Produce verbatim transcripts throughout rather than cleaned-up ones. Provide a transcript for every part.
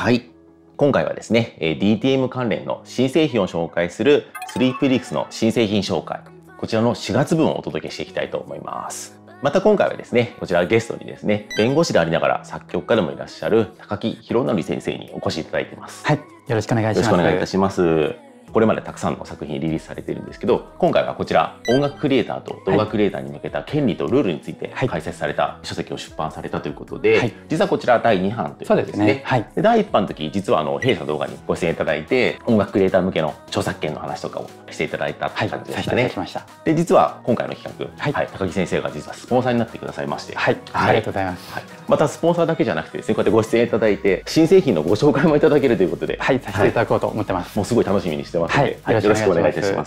はい。今回はですね、ディーティーエム 関連の新製品を紹介するスリープリクスの新製品紹介。こちらのしがつぶんをお届けしていきたいと思います。また今回はですね、こちらゲストにですね、弁護士でありながら作曲家でもいらっしゃる高木宏典先生にお越しいただいています。 はい、よろしくお願いします。 よろしくお願いいたします。これまでたくさんの作品リリースされているんですけど、今回はこちら音楽クリエイターと動画クリエイターに向けた権利とルールについて解説された書籍を出版されたということで、はい、実はこちらだいにばんということですね。そうですね。はい、でだいいっばんの時、実はあの弊社動画にご出演いただいて、音楽クリエイター向けの著作権の話とかをしていただいたって感じでしたね。はい、で実は今回の企画、はいはい、高木先生が実はスポンサーになってくださいまして、 はい、はい、ありがとうございます。はい、 またスポンサーだけじゃなくてですね、こうやってご出演いただいて新製品のご紹介もいただけるということで、 はい、させていただこうと思ってます。 もうすごい楽しみにしてますので、よろしくお願いいたします。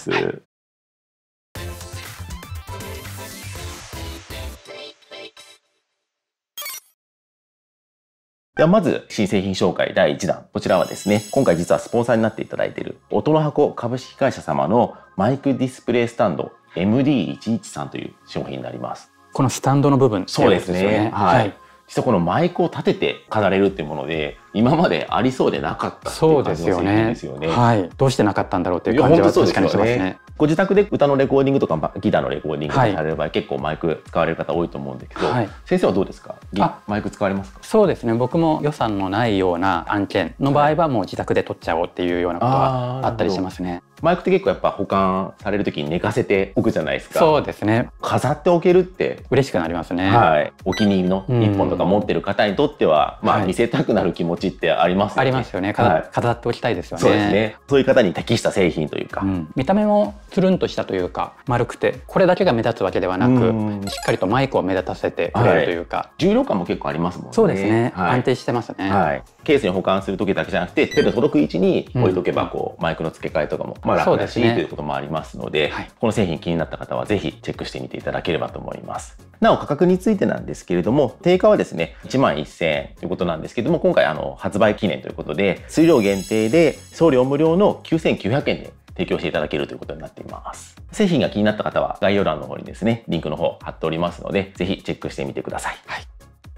ではまず新製品紹介だいいちだん、こちらはですね、今回実はスポンサーになっていただいている音の箱株式会社様のマイクディスプレイスタンド エムディーいちいちさん という商品になります。 このスタンドの部分っていうやつですよね。 はい。実はこのマイクを立てて飾れるっていうもので、今までありそうでなかったっていう感じの製品ですよね。 はい。どうしてなかったんだろうっていう感じは確かにしますね。 ご自宅で歌のレコーディングとかギターのレコーディングされる場合、結構マイク使われる方多いと思うんですけど、先生はどうですか？マイク使われますか？ そうですね。僕も予算のないような案件の場合はもう自宅で撮っちゃおうっていうようなことはあったりしますね。 マイクって結構やっぱ保管される時に寝かせておくじゃないですか。 そうですね。 飾っておけるって嬉しくなりますね。 はい。お気に入りのいっぽんとか持ってる方にとっては、まあ見せたくなる気持ちってありますよね。 ありますよね。飾っておきたいですよね。 そうですね。そういう方に適した製品というか、 見た目もつるんとしたというか丸くて、これだけが目立つわけではなく、しっかりとマイクを目立たせてくれるというか、 重量感も結構ありますもんね。 そうですね。安定してますね。 はい。ケースに保管する時だけじゃなくて、手で届く位置に置いとけば、こうマイクの付け替えとかもまあ楽だしということもありますので、この製品気になった方はぜひチェックしてみていただければと思います。なお価格についてなんですけれども、定価はですねいちまんせんえんということなんですけれども、今回あの発売記念ということで数量限定で送料無料のきゅうせんきゅうひゃくえんで提供していただけるということになっています。製品が気になった方は概要欄の方にですねリンクの方貼っておりますので、ぜひチェックしてみてください。はい、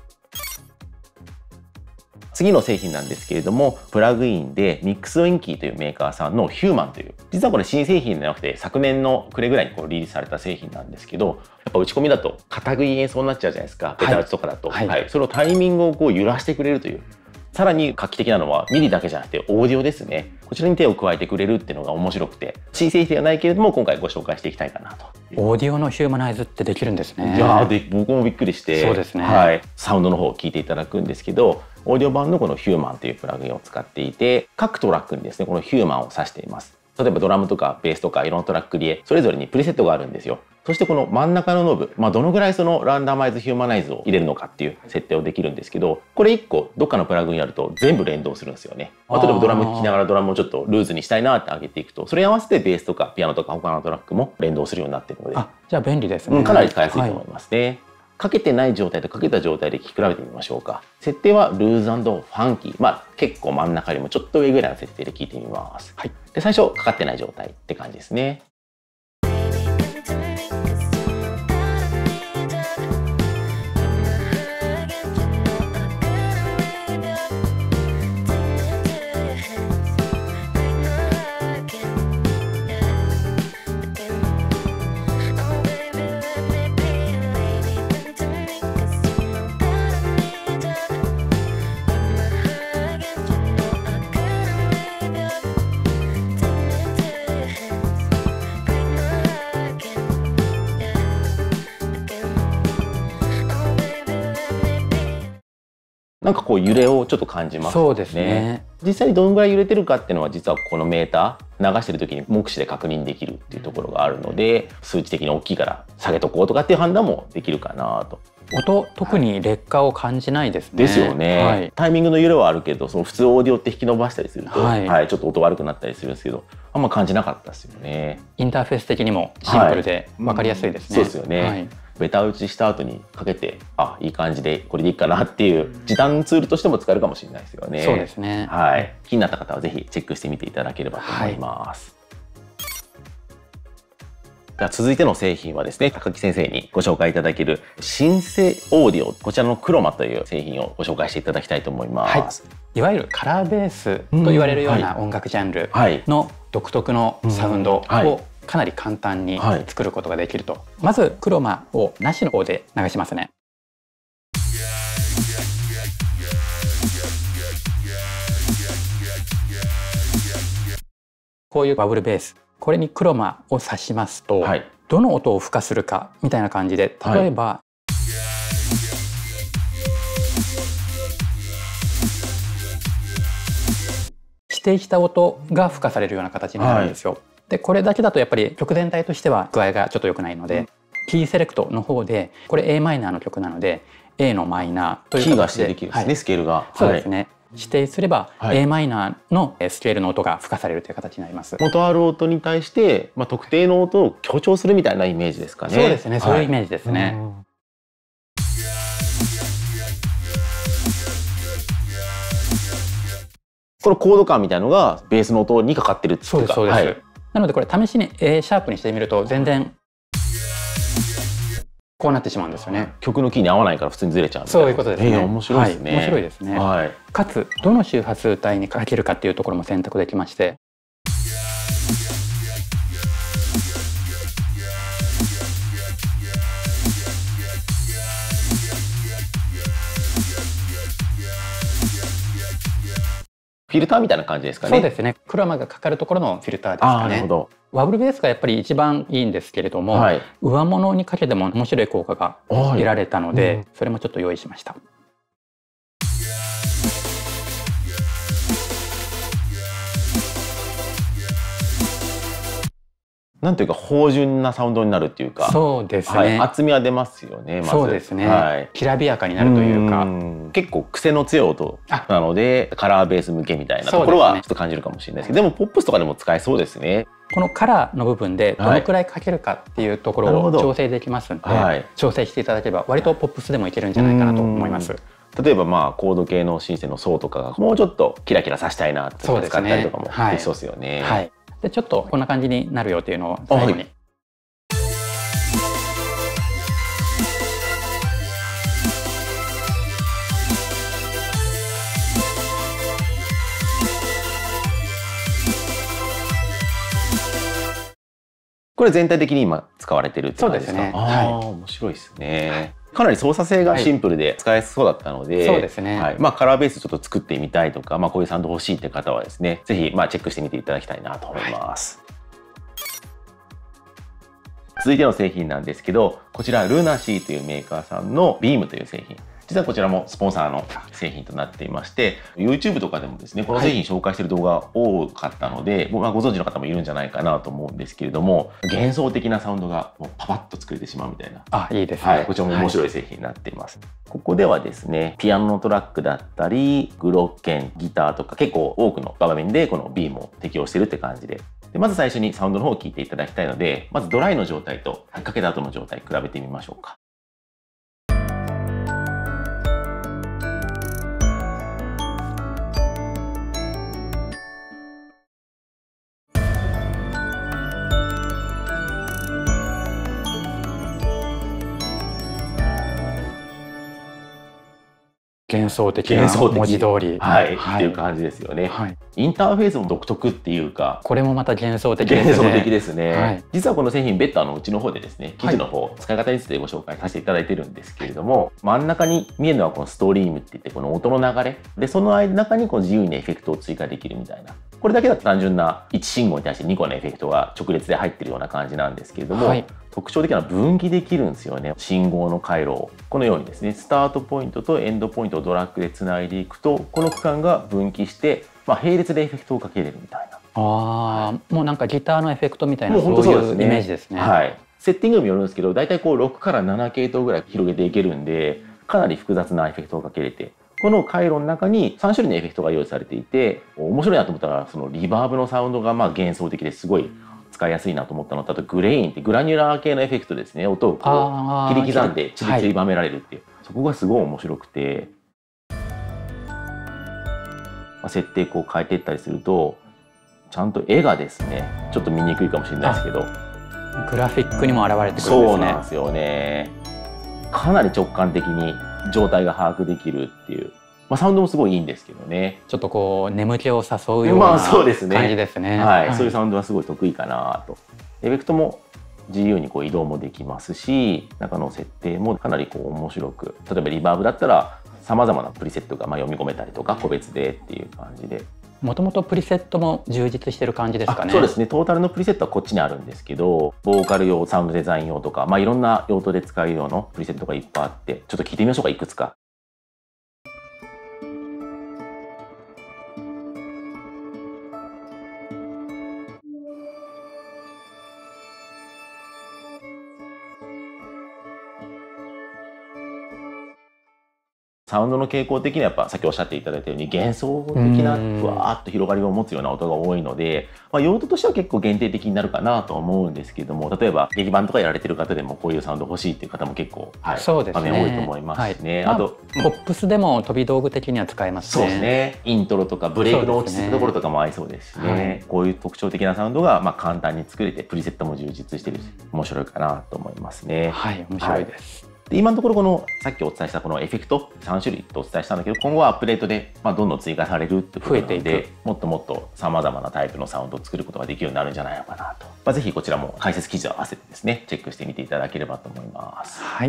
次の製品なんですけれども、プラグインでミックスウィンキーというメーカーさんのヒューマンという、実はこれ新製品ではなくて昨年の暮れぐらいにこうリリースされた製品なんですけど、やっぱ打ち込みだと片食い演奏になっちゃうじゃないですか、ベタ打ちとかだと。はい、はい、それをタイミングをこう揺らしてくれるという。さらに画期的なのはミディだけじゃなくてオーディオですね。こちらに手を加えてくれるっていうのが面白くて、新製品ではないけれども今回ご紹介していきたいかなと。 オーディオのヒューマナイズってできるんですね。 いやで僕もびっくりして、そうですね。はい、サウンドの方を聞いていただくんですけど、オーディオ版のこのヒューマンというプラグインを使っていて、各トラックにですねこのヒューマンを指しています。例えばドラムとかベースとかいろんなトラックでそれぞれにプリセットがあるんですよ。そしてこの真ん中のノブ、まあ、どのぐらいそのランダマイズヒューマナイズを入れるのかっていう設定をできるんですけど、これいっこどっかのプラグインやると全部連動するんですよね。例えばドラム聴きながらドラムをちょっとルーズにしたいなって上げていくと、それに合わせてベースとかピアノとか他のトラックも連動するようになっているので、 あ、じゃあ便利ですね。 うん、かなり使いやすいと思いますね。はい、かけてない状態とかけた状態で聴き比べてみましょうか。設定はルーズ&ファンキー。まあ結構真ん中よりもちょっと上ぐらいの設定で聴いてみます。はい。で、最初かかってない状態って感じですね。なんかこう揺れをちょっと感じますね。 そうですね。 実際にどのぐらい揺れてるかっていうのは実はこのメーター流してる時に目視で確認できるっていうところがあるので、数値的に大きいから下げとこうとかっていう判断もできるかなと。 音、特に劣化を感じないですね。 ですよね。はい、タイミングの揺れはあるけど、その普通オーディオって引き伸ばしたりすると、はい、はい、ちょっと音悪くなったりするんですけど、あんま感じなかったですよね。 インターフェース的にもシンプルで分かりやすいですね。 そうですよね。はい、ベタ打ちした後にかけて、あ、いい感じでこれでいいかなっていう時短ツールとしても使えるかもしれないですよね。 そうですね。 はい、気になった方はぜひチェックしてみていただければと思います。はい、 では続いての製品はですね、高木先生にご紹介いただけるシンセオーディオ、こちらのクロマという製品をご紹介していただきたいと思います。 はい、いわゆるカラーベースと言われるような音楽ジャンルの独特のサウンドをかなり簡単に作ることができると。まずクロマをなしの方で流しますね。こういうバブルベース、これにクロマを挿しますと、はい、どの音を付加するかみたいな感じで、例えば、はい、指定した音が付加されるような形になるんですよ。はい、でこれだけだとやっぱり曲全体としては具合がちょっと良くないので、うん、キーセレクトの方でこれ エーマイナーの曲なので エーのマイナーという形でキーが指定できるんですね、はい、スケールが。 そうですね、はい、指定すれば エーマイナーのスケールの音が付加されるという形になります。 元ある音に対して、まあ、特定の音を強調するみたいなイメージですかね。 そうですね、そういうイメージですね。はい、 このコード感みたいなのがベースの音にかかってるっていうか。 そうですそうです。はい、なのでこれ試しに A シャープにしてみると全然こうなってしまうんですよね。 曲のキーに合わないから普通にずれちゃうみたいな。 そういうことですね。 えー、面白いですね。 はい、面白いですね。はい、かつどの周波数帯にかけるかっていうところも選択できまして。 フィルターみたいな感じですかね。 そうですね。クロマがかかるところのフィルターですかね。なるほど。ワブルベースがやっぱり一番いいんですけれども、はい、上物にかけても面白い効果が得られたので、はい、うん、それもちょっと用意しました。 なんというか芳醇なサウンドになるっていうか、 そうですね、はい、 厚みは出ますよね。まずそうですね、はい、きらびやかになるというか、 う結構癖の強い音なのでカラーベース向けみたいなところはちょっと感じるかもしれないですけど、でもポップスとかでも使えそうですね。 このカラーの部分でどのくらいかけるかっていうところを調整できますので、はい、調整していただければ割とポップスでもいけるんじゃないかなと思います。 例えばまあコード系のシンセの層とかがもうちょっとキラキラさせたいなって使ったりとかもできそうですよね。 はい、でちょっとこんな感じになるよっていうのを最後に。 これ全体的に今使われてるって感じですか？ そうですね。 ああ、面白いですね。かなり操作性がシンプルで使えそうだったので、 そうですね。 はい、まあカラーベースちょっと作ってみたいとか、まあこういうサウンド欲しいって方はですね、ぜひまあチェックしてみていただきたいなと思います。はい、続いての製品なんですけど、こちらルナシーというメーカーさんのビームという製品。実はこちらもスポンサーの製品となっていまして、YouTube とかでもですね、この製品紹介している動画が多かったので、まあ、ご存知の方もいるんじゃないかなと思うんですけれども、幻想的なサウンドがもうパパッと作れてしまうみたいな。 あ、いいですね。 はい、こちらも面白い製品になっています。はい、ここではですね、ピアノのトラックだったり、グロッケン、ギターとか結構多くの場面でこのビームを適用しているって感じで。でまず最初にサウンドの方を聞いていただきたいので、まずドライの状態とかけた後の状態比べてみましょうか。 幻想的な文字通り、 はい、っていう感じですよね。はい、インターフェースも独特っていうか、 これもまた幻想的ですね。 幻想的ですね。はい、実はこの製品別途あのうちの方でですね、記事の方、はい、使い方についてご紹介させていただいてるんですけれども、真ん中に見えるのはこのストリームって言ってこの音の流れで、その中にこう自由にエフェクトを追加できるみたいな。これだけだと単純ないち信号に対してにこのエフェクトが直列で入ってるような感じなんですけれども、はい、特徴的なのは分岐できるんですよね。信号の回路をこのようにですね、スタートポイントとエンドポイントをドラッグでつないでいくと、この区間が分岐して、まあ、並列でエフェクトをかけれるみたいな。 ああ、もうなんかギターのエフェクトみたいな、そういうイメージですね。 はい、セッティングにもよるんですけど、だいたいこうろくからなな系統ぐらい広げていけるんで、かなり複雑なエフェクトをかけれて。この回路の中にさん種類のエフェクトが用意されていて、面白いなと思ったらそのリバーブのサウンドがまあ幻想的ですごい使いやすいなと思ったのと、あとグレインってグラニュラー系のエフェクトですね。音をこう切り刻んでちりちりばめられるっていう、はい、そこがすごい面白くて、まあ、設定こう変えていったりするとちゃんと絵がですね、ちょっと見にくいかもしれないですけど、 グラフィックにも現れてくるんですね。 そうなんですよね。かなり直感的に状態が把握できるっていう、まあ、サウンドもすごいいいんですけどね。 ちょっとこう眠気を誘うような感じですね。 はい、そういうサウンドはすごい得意かなと。エフェクトも自由にこう移動もできますし、中の設定もかなりこう面白く、例えばリバーブだったらさまざまなプリセットがまあ読み込めたりとか個別でっていう感じで。 もともとプリセットも充実してる感じですかね。 そうですね。トータルのプリセットはこっちにあるんですけど、ボーカル用、サウンドデザイン用とか、まあいろんな用途で使う用のプリセットがいっぱいあって、ちょっと聞いてみましょうか、いくつか。サウンドの傾向的にはやっぱさっきおっしゃっていただいたように幻想的なふわーっと広がりを持つような音が多いので、まあ、用途としては結構限定的になるかなとは思うんですけども、例えば劇版とかやられてる方でもこういうサウンド欲しいっていう方も結構、はい、 そうですね、 場面多いと思いますしね。 はい、 あと、 まあ、ポップスでも飛び道具的には使えますね。 そうですね。イントロとかブレイクの落ち着くところとかも合いそうですしね。はい、こういう特徴的なサウンドがまあ簡単に作れて、プリセットも充実してるし面白いかなと思いますね。 はい、面白いです。 はい、で今のところこのさっきお伝えしたこのエフェクトさん種類とお伝えしたんだけど、今後はアップデートでまあどんどん追加されるってことなので、もっともっとさまざまなタイプのサウンドを作ることができるようになるんじゃないのかなと、まあ、ぜひこちらも解説記事を合わせてですねチェックしてみていただければと思います。 はい、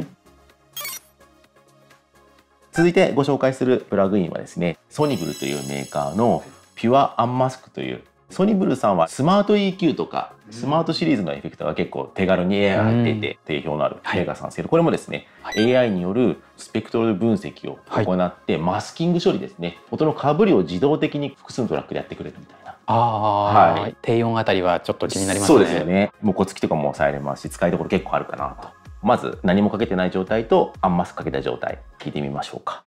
続いてご紹介するプラグインはですね、ソニブルというメーカーのピュアアンマスクという、ソニブルさんはスマート イーキュー とかスマートシリーズのエフェクターが結構手軽に エーアイ が入っていて定評のあるメーカーさんですけど、これもですね エーアイ によるスペクトル分析を行ってマスキング処理ですね、音のかぶりを自動的に複数のトラックでやってくれるみたいな。 ああ、はい、低音あたりはちょっと気になりますね。 そうですよね。もうコツキとかも抑えれますし、使いどころ結構あるかなと。まず何もかけてない状態とアンマスクかけた状態聞いてみましょうか。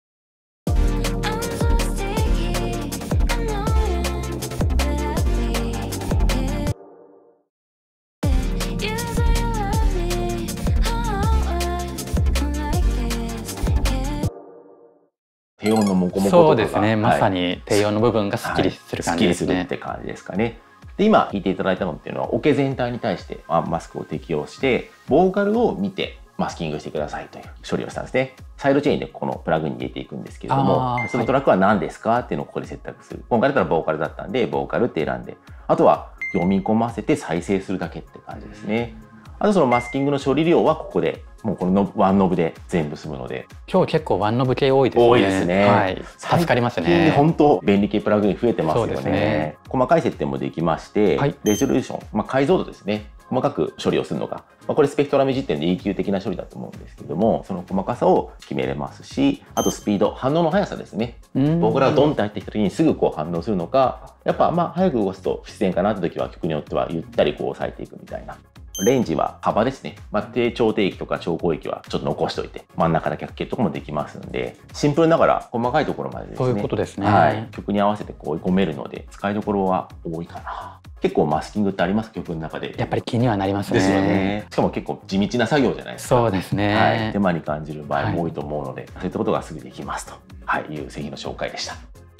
低音のモコモコとか、 そうですね、まさに低音の部分がスッキリする感じですね。 はい、スッキリするって感じですかね。で今弾いていただいたのっていうのはオケ全体に対してアンマスクを適用してボーカルを見てマスキングしてくださいという処理をしたんですね。サイドチェーンでこのプラグインに入れていくんですけれども、そのトラックは何ですかっていうのをここで選択する。今回だったらボーカルだったんでボーカルって選んで、あとは読み込ませて再生するだけって感じですね。あとそのマスキングの処理量はここでもうこのワンノブで全部済むので、 今日結構ワンノブ系多いですね。 多いですね。 はい、助かりますね。 本当便利系プラグイン増えてますよね。そうですね。細かい設定もできまして、はい、レゾリューション、まあ、解像度ですね。細かく処理をするのが、まあ、これスペクトラム実点で イーキュー 的な処理だと思うんですけども、その細かさを決めれますし、あとスピード、反応の速さですね。僕らがドンって入ってきた時にすぐこう反応するのか、やっぱまあ早く動かすと不自然かなって時は曲によってはゆったりこう抑えていくみたいな。レンジは幅ですね。まあ、低超低域とか超高域はちょっと残しておいて、真ん中だけ開けるとかもできますんで、シンプルながら細かいところまでですね。 そういうことですね。 はい。曲に合わせてこう追い込めるので、使いどころは多いかな。結構マスキングってあります曲の中で。 やっぱり気にはなりますね。 ですよね。しかも結構地道な作業じゃないですか。 そうですね。 はい。手間に感じる場合も多いと思うので、はい、そういったことがすぐできますと、はい、いう製品の紹介でした。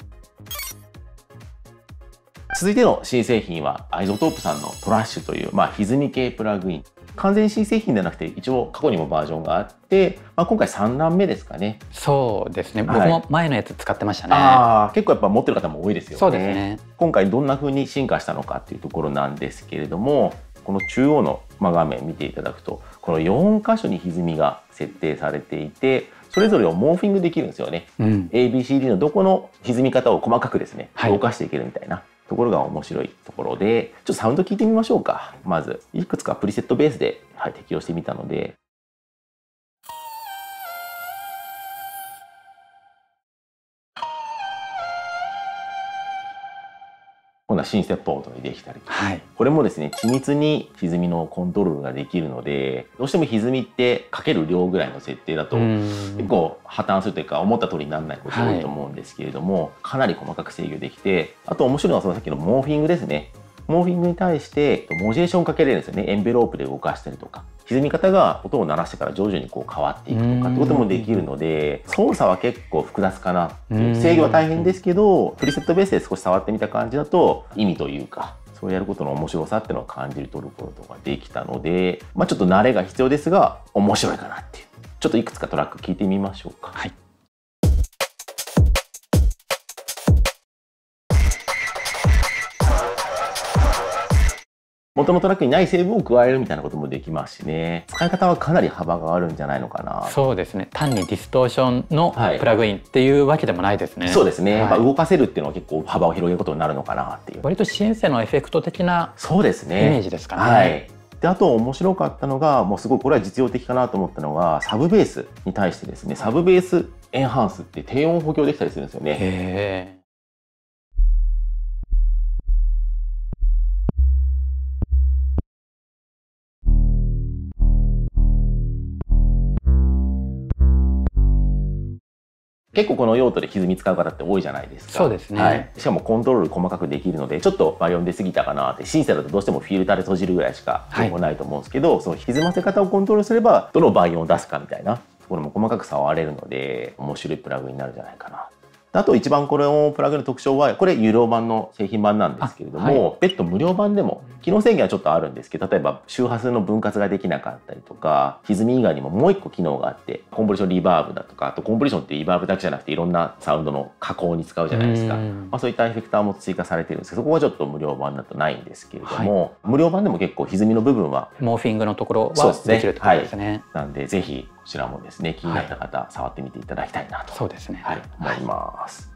続いての新製品はアイゾトープさんのトラッシュという、まあ、歪み系プラグイン。完全新製品ではなくて一応過去にもバージョンがあって、まあ、今回さんだんめですかね。 そうですね、はい、僕も前のやつ使ってましたね。 あ結構やっぱ持ってる方も多いですよね。 そうですね。 今回どんな風に進化したのかっていうところなんですけれども、この中央の画面見ていただくとこのよん箇所に歪みが設定されていて、それぞれをモーフィングできるんですよね。うん、エービーシーディー のどこの歪み方を細かくですね、はい、動かしていけるみたいなところが面白いところで、ちょっとサウンド聞いてみましょうか。まずいくつかプリセットベースで、はい、適用してみたので。今度はシンセポートにできたり、はい、これもですね緻密に歪みのコントロールができるので、どうしても歪みってかける量ぐらいの設定だと結構破綻するというか思った通りにならないことが多いと思うんですけれども、はい、かなり細かく制御できて、あと面白いのはそのさっきのモーフィングですね。モーフィングに対してモジェーションかけれるんですよね。エンベロープで動かしたりとか、歪み方が音を鳴らしてから徐々にこう変わっていくとかってこともできるので、操作は結構複雑かなっていう。制御は大変ですけど、プリセットベースで少し触ってみた感じだと意味というか、そうそれをやることの面白さっていうのを感じ取ることができたので、まあ、ちょっと慣れが必要ですが面白いかなっていう、ちょっといくつかトラック聞いてみましょうか。 はい。 元のトラックにない成分を加えるみたいなこともできますしね。使い方はかなり幅があるんじゃないのかな。 そうですね。単にディストーションのプラグインっていうわけでもないですね。 はい、そうですね。はい、やっぱ動かせるっていうのは結構幅を広げることになるのかなっていう。 割とシンセのエフェクト的なそうですね。 イメージですかね。 はい。であと面白かったのが、もうすごいこれは実用的かなと思ったのが、サブベースに対してですね、サブベースエンハンスって低音補強できたりするんですよね。 へー。 結構この用途で歪み使う方って多いじゃないですか。 そうですね。 はい、しかもコントロール細かくできるので、ちょっとバイオン出過ぎたかなって、シンセだとどうしてもフィルターで閉じるぐらいしか情報ないと思うんですけど、はい、その歪ませ方をコントロールすればどのバイオンを出すかみたいなところも細かく触れるので、面白いプラグになるんじゃないかな。あと一番これのプラグの特徴は、これ有料版の製品版なんですけれども、はい、別途無料版でも機能制限はちょっとあるんですけど、例えば周波数の分割ができなかったりとか、歪み以外にももう一個機能があって、コンプレッションリバーブだとか、あとコンプレッションってリバーブだけじゃなくていろんなサウンドの加工に使うじゃないですか。まあ、そういったエフェクターも追加されてるんですけど、そこはちょっと無料版だとないんですけれども、はい、無料版でも結構歪みの部分はモーフィングのところはできるってことですね。 はい、なんでぜひこちらもですね、気になった方、はい、触ってみていただきたいなと、 そうですね、 はい、思います。はい、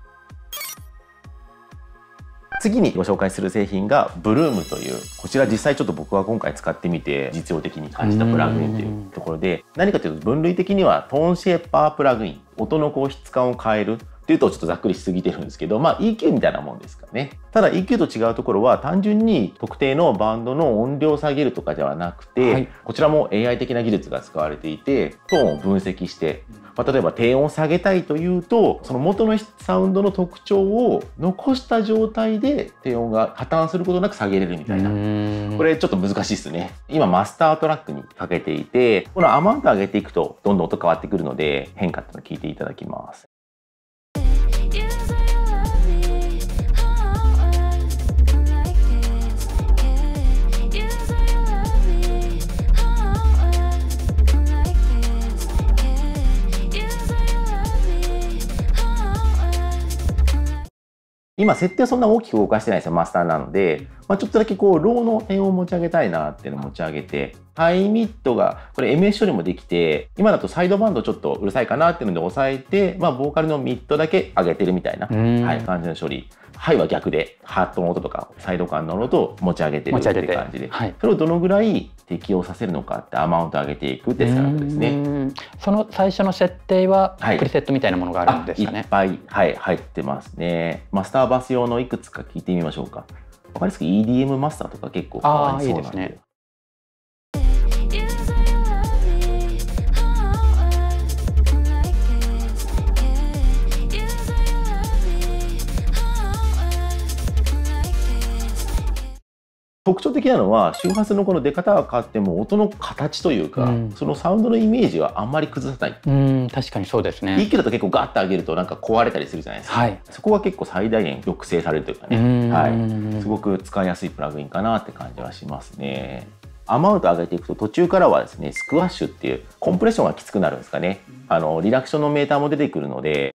次にご紹介する製品がブルームという、こちら実際ちょっと僕は今回使ってみて実用的に感じたプラグインというところで、何かというと分類的にはトーンシェーパープラグイン、音のこう質感を変えるっていうとちょっとざっくりしすぎてるんですけど、まあ イーキュー みたいなもんですかね。ただ イーキュー と違うところは単純に特定のバンドの音量を下げるとかではなくて、はい、こちらも エーアイ 的な技術が使われていて、トーンを分析して、まあ、例えば低音を下げたいというと、その元のサウンドの特徴を残した状態で低音が破綻することなく下げれるみたいな。これちょっと難しいですね。今マスタートラックにかけていて、このアマウント上げていくとどんどん音変わってくるので、変化っていうのを聞いていただきます。今設定はそんな大きく動かしてないですよ、マスターなので、まあ、ちょっとだけこうローの点を持ち上げたいなっていうのを持ち上げて、ハイミッドがこれ エムエス 処理もできて、今だとサイドバンドちょっとうるさいかなっていうので抑えて、まあ、ボーカルのミッドだけ上げてるみたいな、はい、感じの処理。ハイは逆でハートの音とかサイド感の音を持ち上げてるっていう感じで、はい、それをどのぐらい適用させるのかってアマウント上げていくってセットアップですね。 その最初の設定はプリセットみたいなものがあるんですかね。 はい、いっぱい、はい、入ってますね。マスターバス用のいくつか聞いてみましょうか。わかりやすく イーディーエム マスターとか結構変わりそうなんで。特徴的なのは周波数のこの出方が変わっても音の形というか、うん、そのサウンドのイメージはあんまり崩さない。 うん、確かにそうですね。 イーキュー だと結構ガッと上げるとなんか壊れたりするじゃないですか、はい、そこは結構最大限抑制されるというかね、はい、すごく使いやすいプラグインかなって感じはしますね。アマウント上げていくと途中からはですね、スクワッシュっていうコンプレッションがきつくなるんですかね。あのリダクションのメーターも出てくるので、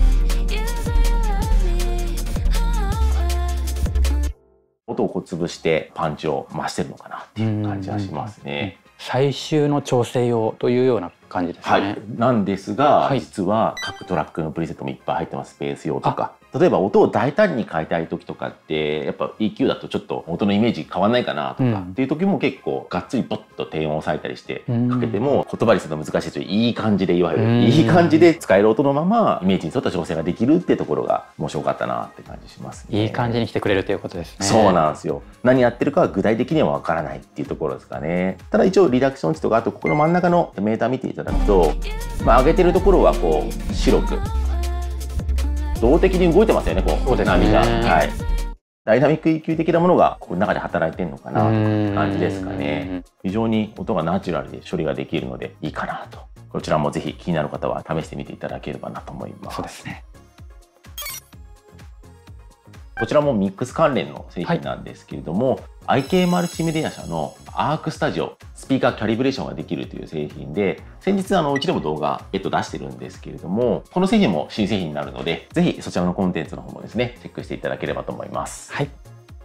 音をこう潰してパンチを増してるのかなっていう感じはしますね。 最終の調整用というような感じですね。 はい、なんですが、はい、実は各トラックのプリセットもいっぱい入ってます。ベース用とか、例えば音を大胆に変えたい時とかってやっぱ イーキュー だとちょっと音のイメージ変わんないかなとかっていう時も結構がっつりポッと低音を抑えたりしてかけても、言葉にするの難しいですけど、いい感じでいわゆるいい感じで使える音のままイメージに沿った調整ができるってところが面白かったなって感じしますね。 いい感じにしてくれるということですね。 そうなんですよ。何やってるかは具体的にはわからないっていうところですかね。ただ一応リダクション値とか、あとここの真ん中のメーター見ていただくと、まあ、上げてるところはこう白く動的に動いてますよね、こう波が、はい、ダイナミック イーキュー 的なものがこの中で働いてるのかなという感じですかね。非常に音がナチュラルで処理ができるのでいいかなと。こちらもぜひ気になる方は試してみていただければなと思います。 そうですね。 こちらもミックス関連の製品なんですけれども、はい、アイケー マルチメディア社のアークスタジオスピーカーキャリブレーションができるという製品で、先日あのうちでも動画別途出してるんですけれども、この製品も新製品になるので、ぜひそちらのコンテンツの方もですねチェックしていただければと思います。 はい。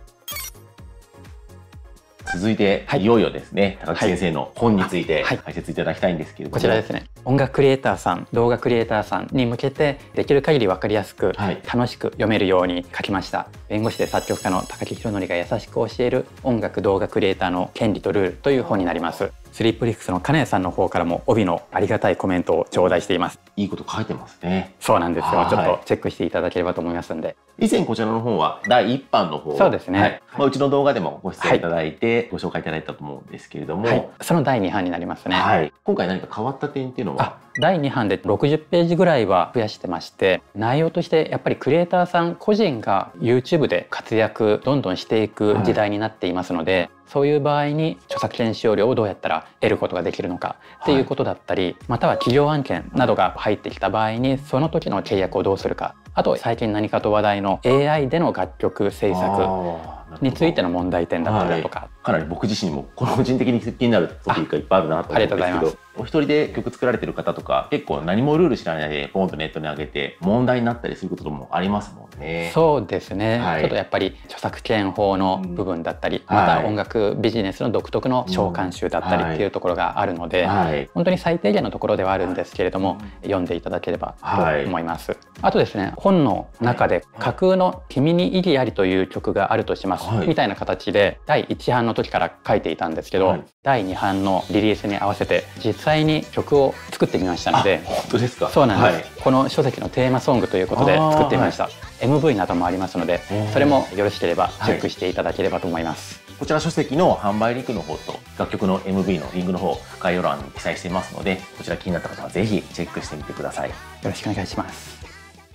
続いて、はい、いよいよですね、高木先生の本について解説いただきたいんですけれども、 こちらですね、音楽クリエイターさん、動画クリエイターさんに向けてできる限り分かりやすく、はい、楽しく読めるように書きました。弁護士で作曲家の高木宏典が優しく教える音楽動画クリエイターの権利とルールという本になります。スリープリックスの金谷さんの方からも帯のありがたいコメントを頂戴しています。 いいこと書いてますね。 そうなんですよ。ちょっとチェックしていただければと思いますんで。 以前こちらの本はだいいっ版の方、 そうですね、はい、 まあ、うちの動画でもご出演いただいて、はい、ご紹介いただいたと思うんですけれども、はい、 そのだいに版になりますね。 はい、今回何か変わった点っていうのは？ だいに版でろくじゅっページぐらいは増やしてまして、内容としてやっぱりクリエイターさん個人が YouTube で活躍どんどんしていく時代になっていますので、はい、そういう場合に著作権使用料をどうやったら得ることができるのかっていうことだったり、はい、または企業案件などが入ってきた場合にその時の契約をどうするか、あと最近何かと話題の エーアイ での楽曲制作についての問題点だったりとか、はい、 かなり僕自身も個人的に気になるトピックがいっぱいあるなと思うんですけど、お一人で曲作られてる方とか結構何もルール知らないでポンとネットに上げて問題になったりすることもありますもんね。 そうですね、はい、ちょっとやっぱり著作権法の部分だったり、うん、また音楽ビジネスの独特の召喚集だったりっていうところがあるので、はい、本当に最低限のところではあるんですけれども、はい、読んでいただければと思います。はい、あとですね、本の中で架空の「君に意義あり」という曲があるとします、はい、みたいな形でだいいち版の時から書いていたんですけど、はい、だいに版のリリースに合わせて実際に曲を作ってみましたので。 本当ですか？ そうなんです、はい、この書籍のテーマソングということで作ってみました。はい、エムブイ などもありますので、それもよろしければチェックしていただければと思います。 はい、こちら書籍の販売リンクの方と楽曲の エムブイ のリンクの方概要欄に記載していますので、こちら気になった方はぜひチェックしてみてください。よろしくお願いします。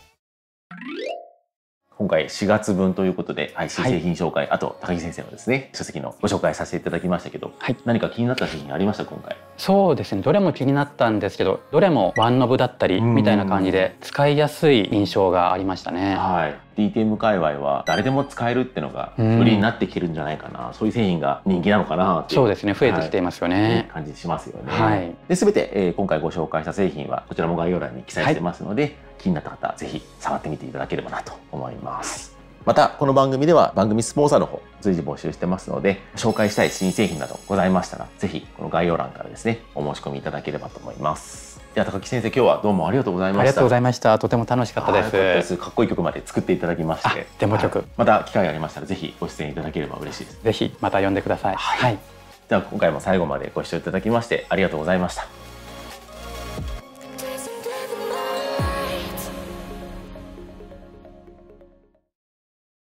今回しがつぶんということで、はい、新製品紹介、はい、あと高木先生のですね書籍のご紹介させていただきましたけど、はい、何か気になった製品ありました今回？ そうですね、どれも気になったんですけど、どれもワンノブだったりみたいな感じで使いやすい印象がありましたね。 はい、ディーティーエム 界隈は誰でも使えるっていうのが売りになってきてるんじゃないかな、そういう製品が人気なのかなっていう。 そうですね、増えてきていますよね。はい、 感じしますよね。 はい、 で全て、えー、今回ご紹介した製品はこちらも概要欄に記載してますので、はい、気になった方はぜひ触ってみていただければなと思います。またこの番組では番組スポンサーの方随時募集してますので、紹介したい新製品などございましたらぜひこの概要欄からですねお申し込みいただければと思います。では高木先生、今日はどうもありがとうございました。 ありがとうございました。とても楽しかったです。 です。かっこいい曲まで作っていただきまして、 デモ曲、はい、 また機会がありましたらぜひご出演いただければ嬉しいです。 ぜひまた呼んでください。はい、 では今回も最後までご視聴いただきましてありがとうございました。